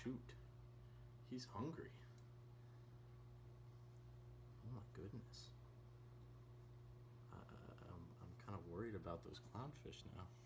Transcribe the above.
shoot. He's hungry. Oh my goodness. I'm kind of worried about those clownfish now.